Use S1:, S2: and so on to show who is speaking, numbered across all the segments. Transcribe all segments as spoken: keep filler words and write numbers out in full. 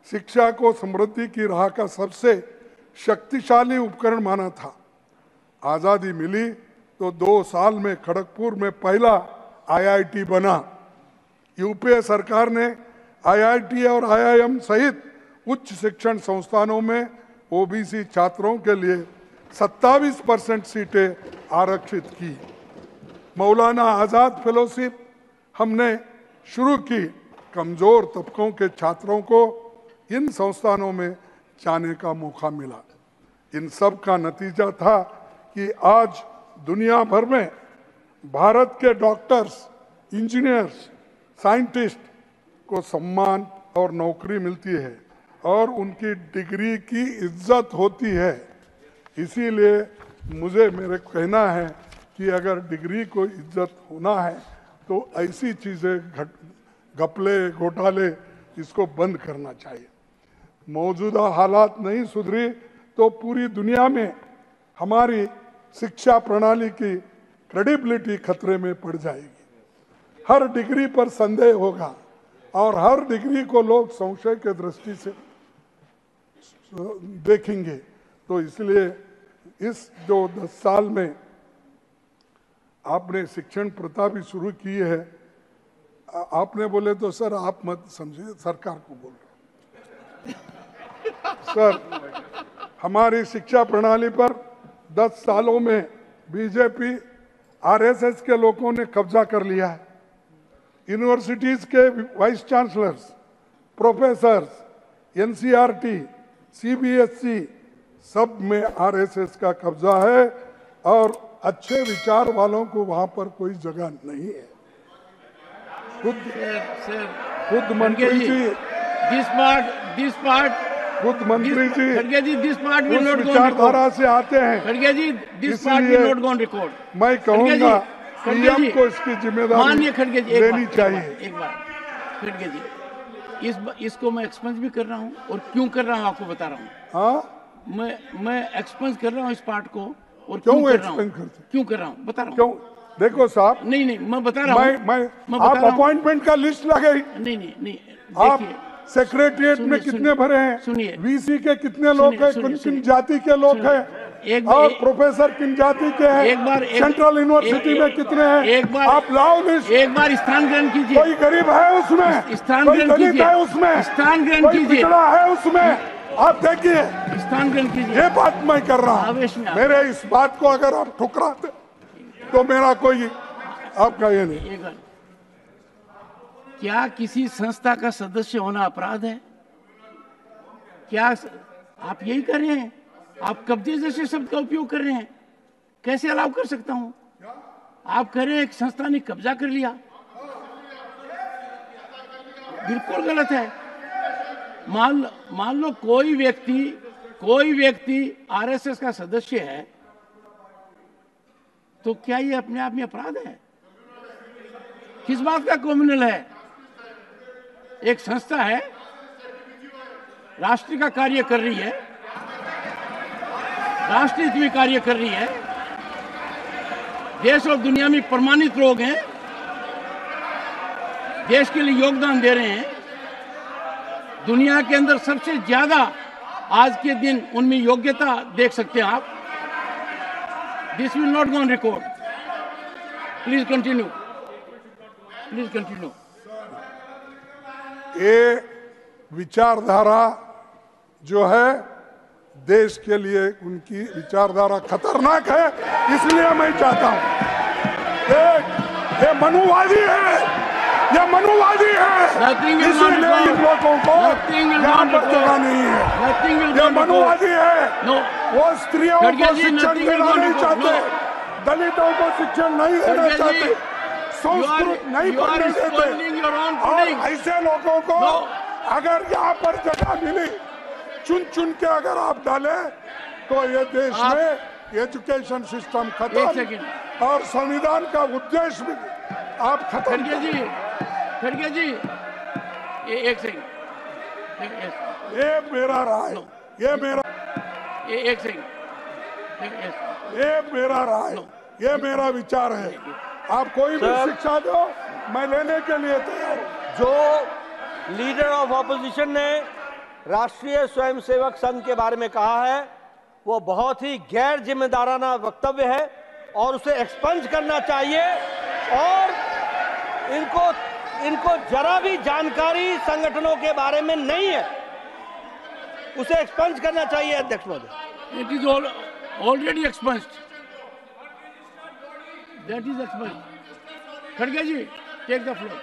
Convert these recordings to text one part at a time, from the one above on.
S1: शिक्षा को समृद्धि की राह का सबसे शक्तिशाली उपकरण माना था। आज़ादी मिली तो दो साल में खड़गपुर में पहला आई आई टी बना। यूपीए सरकार ने आई आई टी और आई आई एम सहित उच्च शिक्षण संस्थानों में ओबीसी छात्रों के लिए सत्ताईस परसेंट सीटें आरक्षित की। मौलाना आज़ाद फेलोशिप हमने शुरू की। कमजोर तबकों के छात्रों को इन संस्थानों में जाने का मौका मिला। इन सब का नतीजा था कि आज दुनिया भर में भारत के डॉक्टर्स, इंजीनियर्स, साइंटिस्ट को सम्मान और नौकरी मिलती है और उनकी डिग्री की इज्जत होती है। इसीलिए मुझे मेरे कहना है कि अगर डिग्री को इज्जत होना है तो ऐसी चीज़ें घट घपले घोटाले इसको बंद करना चाहिए। मौजूदा हालात नहीं सुधरी तो पूरी दुनिया में हमारी शिक्षा प्रणाली की क्रेडिबिलिटी खतरे में पड़ जाएगी। हर डिग्री पर संदेह होगा और हर डिग्री को लोग संशय के दृष्टि से देखेंगे। तो इसलिए इस जो दस साल में आपने शिक्षण प्रथा भी शुरू की है, आपने बोले तो सर आप मत समझिए, सरकार को बोल रहे सर। हमारी शिक्षा प्रणाली पर दस सालों में बीजेपी आर एस एस के लोगों ने कब्जा कर लिया है। यूनिवर्सिटीज के vice chancellors, professors, N C R T, C B S E सब में आर एस एस का कब्जा है और अच्छे विचार वालों को वहां पर कोई जगह नहीं है। खुद खुद मंत्री जी
S2: दिस पार्ट दिस पार्ट
S1: खुद मंत्री जी
S2: खड़गे ji this part will not go
S1: विचारधारा से आते हैं।
S2: खड़गे ji this part will not go on record.
S1: मैं कहूँगा पीएम को इसकी जिम्मेदारी
S2: खड़गे जी
S1: लेनी चाहिए।
S2: एक बार खड़गे जी इस इसको मैं एक्सपेंस भी कर रहा हूँ और क्यों कर रहा हूँ आपको बता रहा हूँ।
S1: हाँ
S2: मैं मैं एक्सपेंस कर रहा हूँ इस पार्ट को और
S1: क्यों
S2: क्यों कर रहा हूँ
S1: क्यों
S2: कर रहा हूँ बता रहा हूँ।
S1: क्यों देखो साहब,
S2: नहीं नहीं मैं बता रहा हूँ।
S1: मैं मैं आप अपॉइंटमेंट का लिस्ट लगे।
S2: नहीं नहीं नहीं
S1: आप सेक्रेटरिएट में कितने भरे हैं,
S2: सुनिए,
S1: वीसी के कितने लोग हैं, किन किन जाति के लोग हैं और प्रोफेसर किन जाति के हैं,
S2: एक बार
S1: सेंट्रल यूनिवर्सिटी में कितने हैं,
S2: एक बार
S1: आप लाओ लिस्ट।
S2: एक बार स्थान ग्रहण कीजिए।
S1: कोई गरीब है उसमें,
S2: स्थान
S1: कोई
S2: ग्रहण
S1: दलित
S2: कीजिए,
S1: है उसमें,
S2: स्थान ग्रहण
S1: कोई
S2: कीजिए,
S1: पिछड़ा है उसमें। आप देखिए
S2: स्थान ग्रहण कीजिए।
S1: ये बात मैं कर रहा हूँ। मेरे इस बात को अगर आप ठुकराते तो मेरा कोई आपका ये नहीं।
S2: क्या किसी संस्था का सदस्य होना अपराध है? क्या आप यही कर रहे हैं? आप कब्जे जैसे शब्द का उपयोग कर रहे हैं। कैसे अलाउ कर सकता हूं? आप कह रहे हैं एक संस्था ने कब्जा कर लिया, बिल्कुल गलत है। मान मान लो कोई व्यक्ति कोई व्यक्ति आर एस एस का सदस्य है तो क्या ये अपने आप में अपराध है? किस बात का कम्युनल है? एक संस्था है, राष्ट्र का कार्य कर रही है, राष्ट्र हित में कार्य कर रही है, देश और दुनिया में प्रमाणित लोग हैं, देश के लिए योगदान दे रहे हैं। दुनिया के अंदर सबसे ज्यादा आज के दिन उनमें योग्यता देख सकते हैं आप। This will not go on record. Please continue, please continue.
S1: ये विचारधारा जो है देश के लिए, उनकी विचारधारा खतरनाक है, इसलिए मैं चाहता हूं ये, ये मनुवादी है, ये मनुवादी है, इसीलिए इन लोगों को यहाँ पर जगह नहीं है। ये मनुवादी है। वो स्त्रियों को शिक्षण देना नहीं चाहते, दलितों को शिक्षण नहीं देना चाहते, संस्कृत नहीं पढ़ने देते। और ऐसे लोगों को अगर यहाँ पर जगह मिली, चुन चुन के अगर आप डालें तो ये देश में एजुकेशन सिस्टम खत्म और संविधान का उद्देश्य भी आप खत्म।
S2: खड़गे जी, खड़गे जी, ये एक सेकंड,
S1: ये मेरा राय, ये मेरा
S2: ये एक सेकंड,
S1: ये मेरा राय, ये मेरा विचार है। आप कोई भी शिक्षा दो, मैं लेने के लिए तैयार हूं।
S3: जो लीडर ऑफ ऑपोजिशन ने राष्ट्रीय स्वयंसेवक संघ के बारे में कहा है वो बहुत ही गैर जिम्मेदाराना वक्तव्य है और उसे एक्सपंज करना चाहिए और इनको इनको जरा भी जानकारी संगठनों के बारे में नहीं है, उसे एक्सपंज करना चाहिए अध्यक्ष महोदय।
S2: It is already expunged, that is expunged. खड़गे ji, take the floor.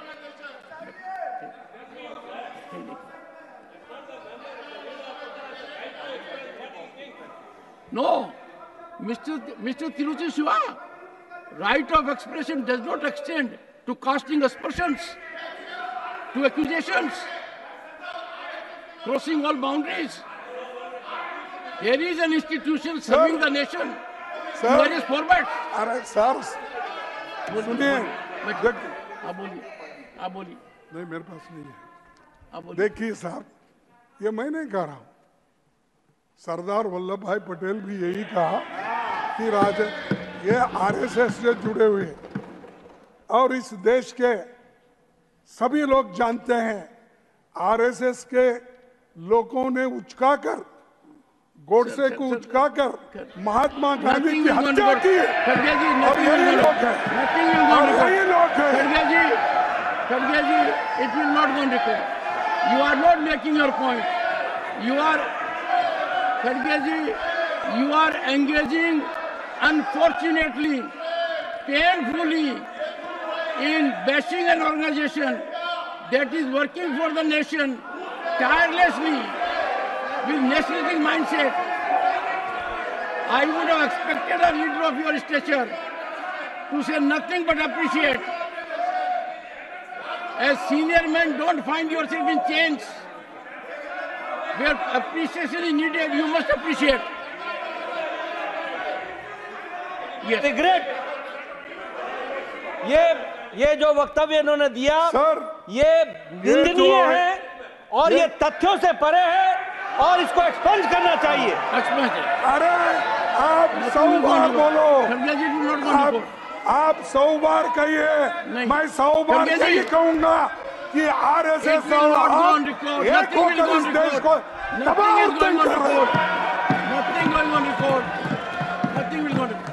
S2: No, Mister Mister Tiruchi Shiva, right of expression does not extend to casting aspersions, to accusations, crossing all boundaries. Here is an institution serving the nation in
S1: Sir.
S2: various formats.
S1: अरे sir सुनिए, देख-
S2: आप बोलिए, आप बोलिए,
S1: नहीं मेरे पास नहीं है।
S2: आप बोलिए।
S1: देखिए साहब, ये मैं नहीं कह रहा हूं, सरदार वल्लभ भाई पटेल भी यही कहा कि राज ये आरएसएस से जुड़े हुए और इस देश के सभी लोग जानते हैं आरएसएस के लोगों ने उचकाकर गोडसे को उचकाकर महात्मा गांधी की हत्या की
S2: खड़गे जी,
S1: और
S2: nothing
S1: यही
S2: will
S1: लोग
S2: go-
S1: हैं
S2: nothing will go
S1: और
S2: record.
S1: यही लोग हैं।
S2: खड़गे जी, खड़गे जी, it will not go on record. You are not making your point. You are, खड़गे ji, you are engaging unfortunately, painfully in bashing an organization that is working for the nation tirelessly with nationalistic mindset. I would have expected a leader of your stature to say nothing but appreciate. As senior men, don't find yourself in chains. Where appreciation is needed, you must appreciate. Yes.
S3: Regret, ये ये जो वक्तव्य इन्होंने दिया
S1: sir,
S3: ये निंदनीय
S1: जो-
S3: है और
S1: ये-
S3: ये तथ्यों से परे है और इसको एक्सपंज करना चाहिए।
S2: Express it.
S1: अरे आप सौ बार बोलो,
S2: खड़गे जी, do not go
S1: आप
S2: record.
S1: आप सौ बार कहिए,
S2: नहीं।
S1: मैं सौ बार
S2: खड़गे जी,
S1: यही कहूंगा कि आरएसएस
S2: It will
S1: और
S2: not go on
S1: आप
S2: record.
S1: एक
S2: Nothing will
S1: होकर
S2: go
S1: इस
S2: on
S1: देश
S2: record.
S1: को
S2: Nothing
S1: तबाह
S2: is
S1: और
S2: going
S1: तंग
S2: on
S1: कर रहे
S2: record.
S1: हैं।
S2: Nothing going on record. Nothing will go on record.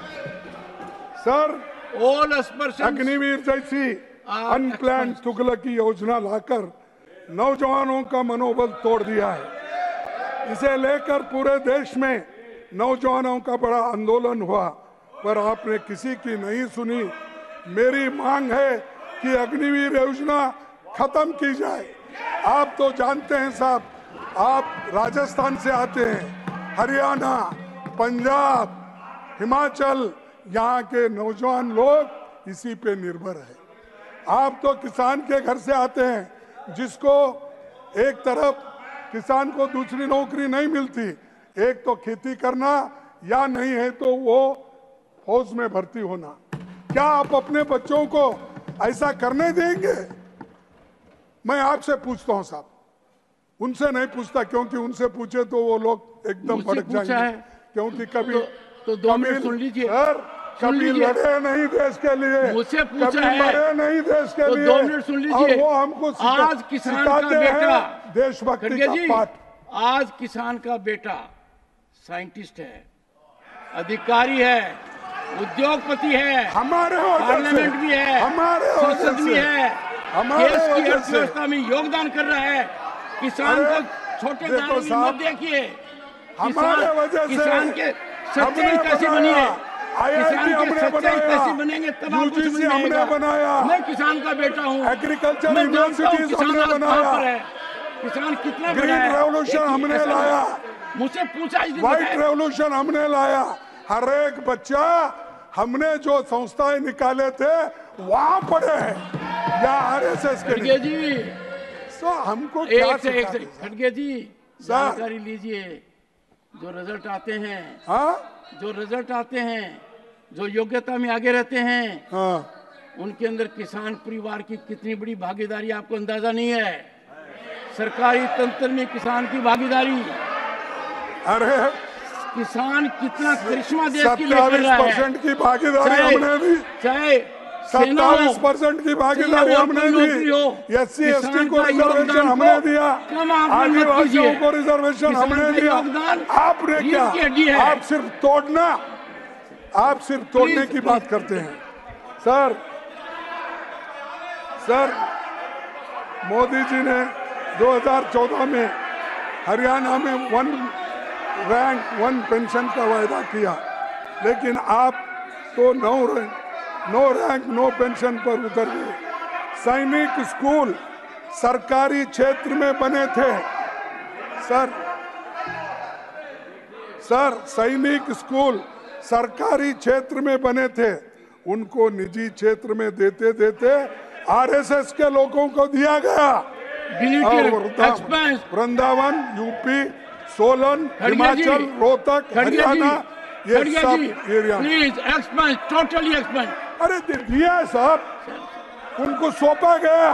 S1: Sir,
S2: All aspersions.
S1: Agniveer जैसी
S2: आप
S1: अनप्लान
S2: experts-
S1: तुगलक की योजना लाकर नौजवानों का मनोबल तोड़ दिया है। इसे लेकर पूरे देश में नौजवानों का बड़ा आंदोलन हुआ, पर आपने किसी की नहीं सुनी। मेरी मांग है कि अग्निवीर योजना खत्म की जाए। आप तो जानते हैं साहब, आप राजस्थान से आते हैं, हरियाणा, पंजाब, हिमाचल, यहाँ के नौजवान लोग इसी पे निर्भर है। आप तो किसान के घर से आते हैं, जिसको एक तरफ किसान को दूसरी नौकरी नहीं मिलती, एक तो खेती करना या नहीं है तो वो फौज में भर्ती होना। क्या आप अपने बच्चों को ऐसा करने देंगे? मैं आपसे पूछता हूं साहब, उनसे नहीं पूछता, क्योंकि उनसे पूछे तो वो लोग एकदम
S2: मुझसे
S1: भड़क
S2: पूछा
S1: जाएंगे।
S2: है।
S1: क्योंकि कभी
S2: तो- तो दो मिनट
S1: कभी-
S2: सुन लीजिए।
S1: सर,
S2: सुन
S1: कभी
S2: लीजिए।
S1: लड़े नहीं देश के लिए,
S2: मुझसे पूछा
S1: कभी
S2: है।
S1: मरे नहीं देश के
S2: तो
S1: लिए।
S2: दो मिनट सुन लीजिए।
S1: और वो हमको सिखा-
S2: आज किसान का
S1: सिखाते हैं
S2: बेटा,
S1: देशभक्ति
S2: खड़गे
S1: का
S2: जी,
S1: पाठ।
S2: आज किसान का बेटा साइंटिस्ट है, अधिकारी है, उद्योगपति है,
S1: हमारे वजह से-
S2: पार्लियामेंट भी है,
S1: हमारे वजह
S2: संसद भी
S1: से-
S2: है,
S1: हमारे
S2: देश की
S1: वजह से-
S2: अर्थव्यवस्था में योगदान कर रहा है। किसान
S1: अरे,
S2: को छोटे
S1: देखो
S2: दायरे में
S1: साहब,
S2: मत देखिए।
S1: हमारे वजह से
S2: किसान के सच्चाई
S1: हमने
S2: कैसे बनी है,
S1: बनाया, आई आई टी
S2: किसान के
S1: हमने
S2: सच्चाई
S1: बनाया,
S2: कैसे बनेंगे तब आपको समझ
S1: यूजीसी
S2: में
S1: हमने
S2: आएगा।
S1: बनाया,
S2: मैं किसान का बेटा हूँ,
S1: एग्रीकल्चर
S2: मैं जानता हूँ
S1: यूनिवर्सिटीज
S2: किसान
S1: हमने
S2: आज कहाँ
S1: बनाया,
S2: पर है, किसान कितना बड़ा
S1: ग्रीन
S2: है।
S1: रेवोल्यूशन
S2: एक-
S1: हमने
S2: ऐसा-
S1: लाया,
S2: मुझसे पूछा इस दिन
S1: व्हाइट
S2: बताया।
S1: रेवोल्यूशन हमने लाया। हर एक बच्चा हमने जो संस्थाएं निकाले थे वहां पढ़े हैं या आरएसएस के
S2: खड़गे
S1: लिए।
S2: जी,
S1: तो हमको क्या
S2: एक से एक से
S1: सिखाते हैं?
S2: खड़गे जी, जानकारी लीजिए। जो रिजल्ट आते हैं,
S1: हाँ
S2: जो रिजल्ट आते हैं, जो योग्यता में आगे रहते हैं,
S1: हाँ,
S2: उनके अंदर किसान परिवार की कितनी बड़ी भागीदारी आपको अंदाजा नहीं है। सरकारी तंत्र में किसान की भागीदारी,
S1: अरे
S2: किसान कितना करिश्मा देश के लिए कर
S1: सत्ताईस
S2: रहा है।
S1: परसेंट की भागीदारी
S2: चाहे
S1: हमने भी।
S2: चाहे
S1: सत्ताईस परसेंट की भागीदारी हमने दी, एस सी एस टी को रिजर्वेशन हमने दिया, आदिवासियों को रिजर्वेशन हमने दिया। आपने क्या, आप सिर्फ तोड़ना, आप सिर्फ तोड़ने की बात करते हैं। सर सर मोदी जी ने दो हज़ार चौदह में हरियाणा में वन रैंक वन पेंशन का वायदा किया, लेकिन आप तो no rank no rank no pension पर उतर गए। सैनिक स्कूल सरकारी क्षेत्र में बने थे सर सर सैनिक स्कूल सरकारी क्षेत्र में बने थे, उनको निजी क्षेत्र में देते देते आरएसएस के लोगों को दिया गया। और वृंदावन, यूपी, सोलन, हिमाचल, रोहतक, हरियाणा, ये सब area
S2: please expense totally expense.
S1: अरे दिया साहब, उनको सौंपा गया।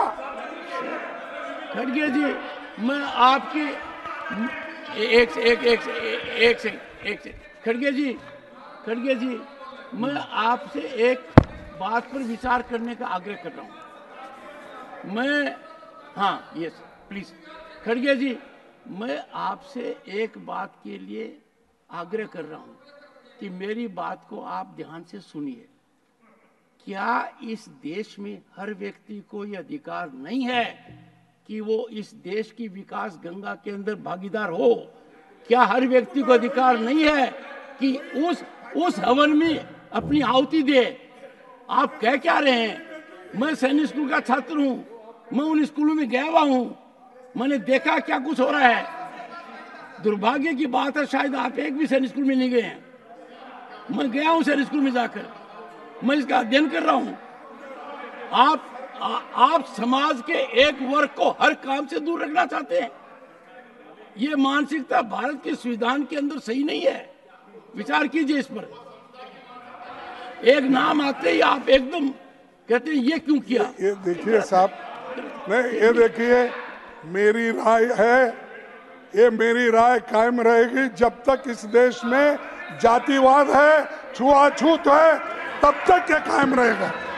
S2: खड़गे जी, मैं आपकी एक एक एक एक से एक से खड़गे जी खड़गे जी मैं आपसे एक बात पर विचार करने का आग्रह कर रहा हूँ। मैं हाँ यस प्लीज खड़गे जी, मैं आपसे एक बात के लिए आग्रह कर रहा हूँ कि मेरी बात को आप ध्यान से सुनिए। क्या इस देश में हर व्यक्ति को यह अधिकार नहीं है कि वो इस देश की विकास गंगा के अंदर भागीदार हो? क्या हर व्यक्ति को अधिकार नहीं है कि उस उस हवन में अपनी आहुति दे? आप कह क्या रहे हैं? मैं सैनिक स्कूल का छात्र हूं, मैं उन स्कूलों में गया हुआ हूं, मैंने देखा क्या कुछ हो रहा है। दुर्भाग्य की बात है, शायद आप एक भी सैनिक स्कूल में नहीं गए हैं। मैं गया हूं सैनिक स्कूल में जाकर, मैं इसका अध्ययन कर रहा हूं। आप आ, आप समाज के एक वर्ग को हर काम से दूर रखना चाहते हैं। ये मानसिकता भारत के संविधान के अंदर सही नहीं है। विचार कीजिए इस पर। एक नाम आते ही आप एकदम कहते हैं ये क्यों किया?
S1: ये देखिए साहब, नहीं ये देखिए, मेरी राय है, ये मेरी राय कायम रहेगी जब तक इस देश में जातिवाद है, छुआछूत है, तब तक ये कायम रहेगा।